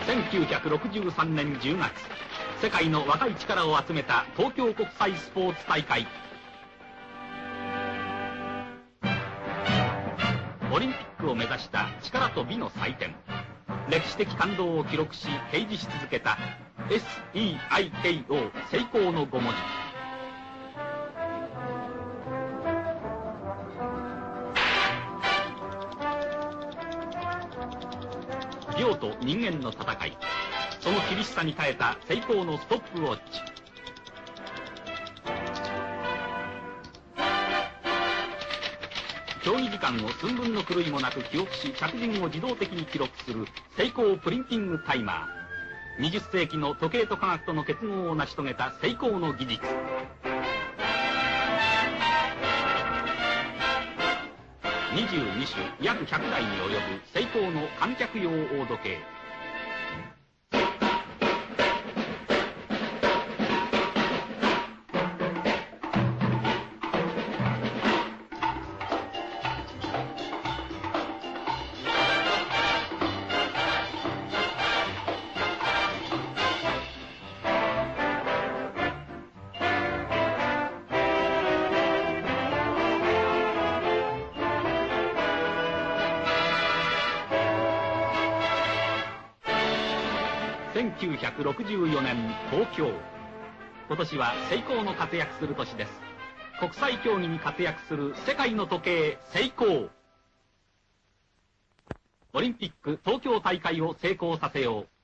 1963年10月、世界の若い力を集めた東京国際スポーツ大会。オリンピックを目指した力と美の祭典。歴史的感動を記録し掲示し続けた SEIKO 成功の5文字。量と人間の戦い、その厳しさに耐えた成功のストップウォッチ。競技時間を寸分の狂いもなく記憶し、着順を自動的に記録するセイコープリンティングタイマー。20世紀の時計と科学との結合を成し遂げたセイコーの技術。22種約100台に及ぶセイコーの観客用大時計。1964年東京。今年はセイコーの活躍する年です。国際競技に活躍する世界の時計セイコー。オリンピック東京大会を成功させよう。